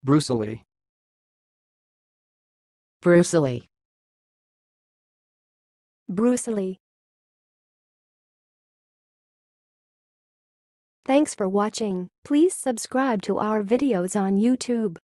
brucellae, brucellae, brucellae. Thanks for watching. Please subscribe to our videos on YouTube.